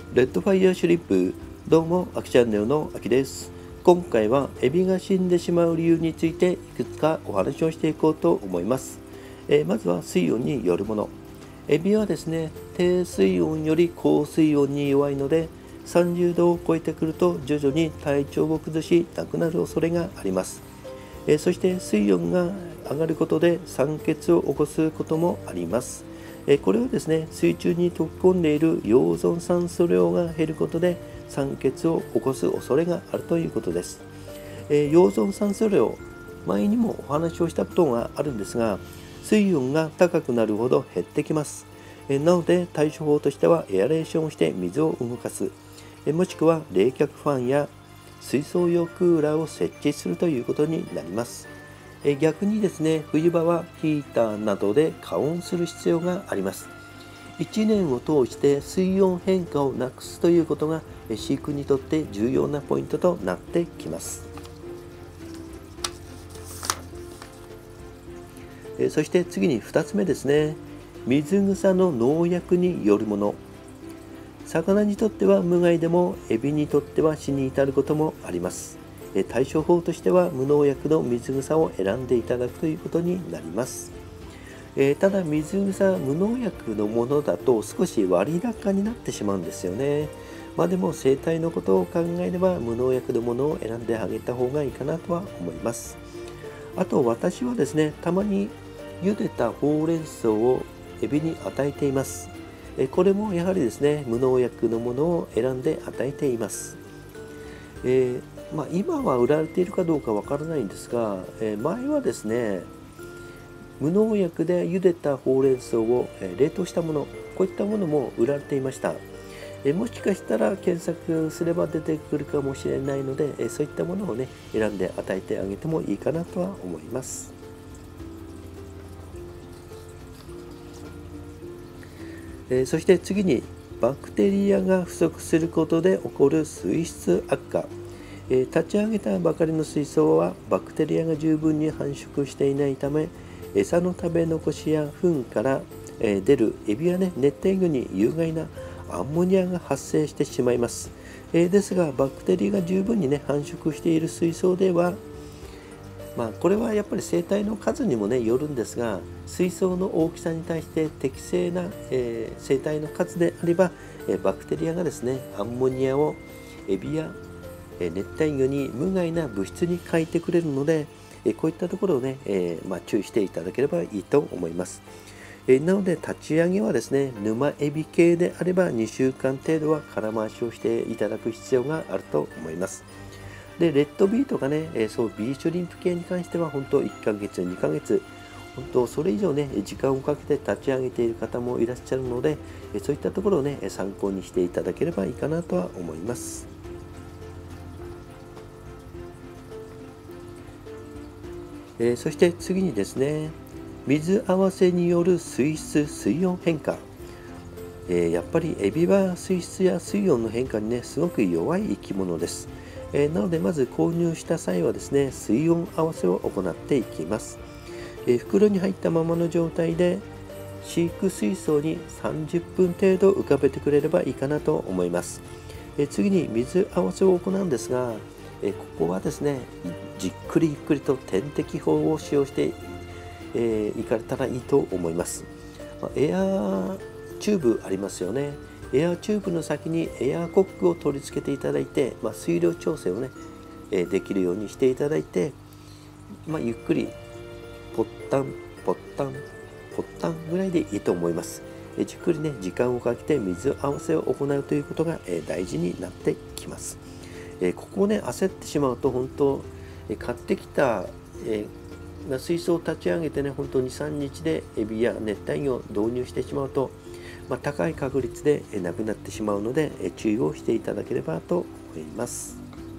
レッドファイヤーシュリンプ、どうも、アキチャンネルのアキです。今回はエビが死んでしまう理由についていくつかお話をしていこうと思います。まずは水温によるもの。エビはですね、低水温より高水温に弱いので、30度を超えてくると徐々に体調を崩し亡くなる恐れがあります。そして水温が上がることで酸欠を起こすこともあります。これはですね、水中に溶け込んでいる溶存酸素量が減ることで酸欠を起こす恐れがあるということです。溶存酸素量、前にもお話をしたことがあるんですが、水温が高くなるほど減ってきます。なので対処法としてはエアレーションをして水を動かす、もしくは冷却ファンや水槽用クーラーを設置するということになります。逆にですね、冬場はヒーターなどで加温する必要があります。1年を通して水温変化をなくすということが飼育にとって重要なポイントとなってきます。そして次に2つ目ですね。水草の農薬によるもの。魚にとっては無害でもエビにとっては死に至ることもあります。対処法としては無農薬の水草を選んでいただくということになります。ただ水草無農薬のものだと少し割高になってしまうんですよね。でも生態のことを考えれば無農薬のものを選んであげた方がいいかなとは思います。あと私はですね、たまに茹でたほうれん草をエビに与えています。これもやはりですね、無農薬のものを選んで与えています。今は売られているかどうかわからないんですが、前はですね、無農薬で茹でたほうれん草を冷凍したもの、こういったものも売られていました。もしかしたら検索すれば出てくるかもしれないので、そういったものをね、選んで与えてあげてもいいかなとは思います。そして次にバクテリアが不足することで起こる水質悪化。立ち上げたばかりの水槽はバクテリアが十分に繁殖していないため、餌の食べ残しや糞から出るエビやね、熱帯魚に有害なアンモニアが発生してしまいます。ですがバクテリアが十分にね、繁殖している水槽では、これはやっぱり生態の数にもねよるんですが、水槽の大きさに対して適正な、生態の数であれば、バクテリアがですね、アンモニアをエビや熱帯魚に無害な物質に変えてくれるので、こういったところをね、注意していただければいいと思います。なので立ち上げはですね、沼エビ系であれば2週間程度は空回しをしていただく必要があると思います。でレッドビーとかね、そうビーシュリンプ系に関しては本当1ヶ月2ヶ月、本当それ以上ね時間をかけて立ち上げている方もいらっしゃるので、そういったところをね参考にしていただければいいかなとは思います。そして次にですね、水合わせによる水質水温変化。やっぱりエビは水質や水温の変化にねすごく弱い生き物です。なのでまず購入した際はですね、水温合わせを行っていきます。袋に入ったままの状態で飼育水槽に30分程度浮かべてくれればいいかなと思います。次に水合わせを行うんですが、ここはですね、じっくりゆっくりと点滴法を使用していかれたらいいと思います。エアチューブありますよね。エアチューブの先にエアコックを取り付けていただいて、水量調整をね、できるようにしていただいて、ゆっくりポッタンポッタンポッタンぐらいでいいと思います。じっくりね時間をかけて水合わせを行うということが大事になってきます。ここをね焦ってしまうと本当買ってきた水槽を立ち上げてね、本当に2、3日でエビや熱帯魚を導入してしまうと、高い確率でなくなってしまうので注意をしていただければと思います。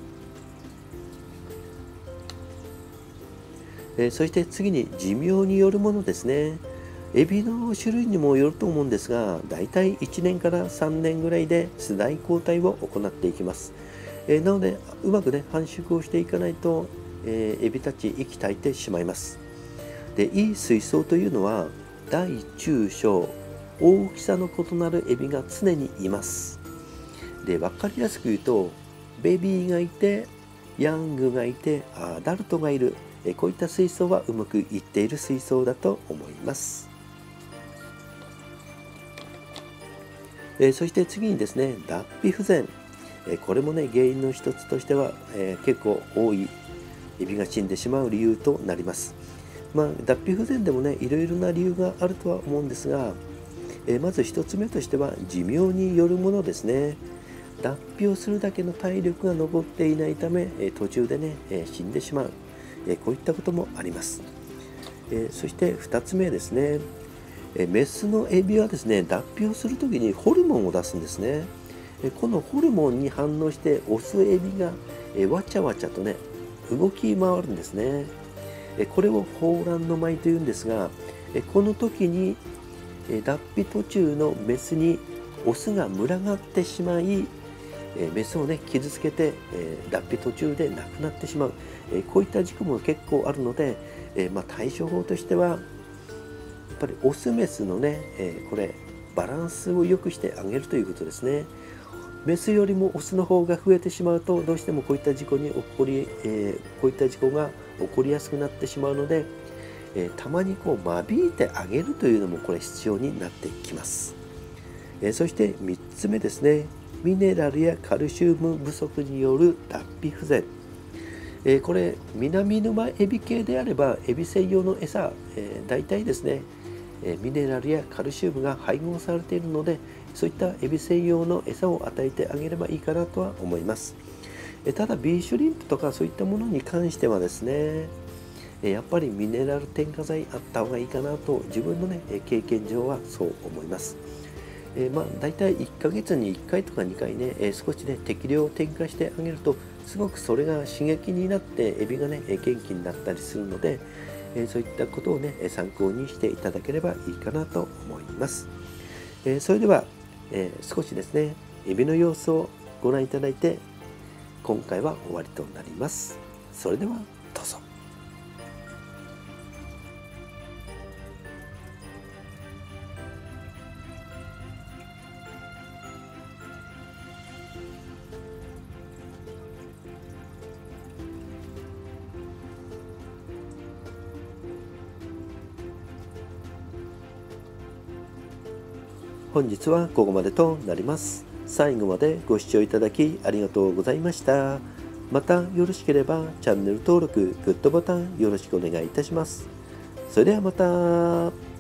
そして次に寿命によるものですね。エビの種類にもよると思うんですが、だいたい1年から3年ぐらいで世代交代を行っていきます。なのでうまくね繁殖をしていかないと、エビたち生き絶えてしまいます。でいい水槽というのは大中小大きさの異なるエビが常にいます。 で分かりやすく言うと、ベビーがいてヤングがいてアダルトがいる、こういった水槽はうまくいっている水槽だと思います。そして次にですね、脱皮不全、これもね原因の一つとしては、結構多いエビが死んでしまう理由となります。脱皮不全でもねいろいろな理由があるとは思うんですが、まず1つ目としては寿命によるものですね。脱皮をするだけの体力が残っていないため、途中でね、死んでしまう、こういったこともあります。そして2つ目ですね、メスのエビはですね脱皮をするときにホルモンを出すんですね。このホルモンに反応してオスエビがわちゃわちゃとね動き回るんですね。これを抱卵の舞というんですが、この時に脱皮途中のメスにオスが群がってしまい、メスをね傷つけて脱皮途中で亡くなってしまう、こういった事故も結構あるので、対処法としてはやっぱりオスメスのね、これバランスを良くしてあげるということですね。メスよりもオスの方が増えてしまうとどうしてもこういった事故が起こりやすくなってしまうので、たまに間引いてあげるというのもこれ必要になってきます。そして3つ目ですね、ミネラルやカルシウム不足による脱皮不全。これ南沼エビ系であればエビ専用の餌、大体ですねミネラルやカルシウムが配合されているので、そういったエビ専用の餌を与えてあげればいいかなとは思います。ただビーシュリンプとかそういったものに関してはですね、やっぱりミネラル添加剤あった方がいいかなと自分のね経験上はそう思います。だいたい1ヶ月に1回とか2回ね、少しね適量を添加してあげるとすごくそれが刺激になってエビがね元気になったりするので、そういったことをね参考にしていただければいいかなと思います。それでは、少しですねエビの様子をご覧いただいて今回は終わりとなります。それではどうぞ。本日はここまでとなります。最後までご視聴いただきありがとうございました。またよろしければチャンネル登録、グッドボタンよろしくお願いいたします。それではまた。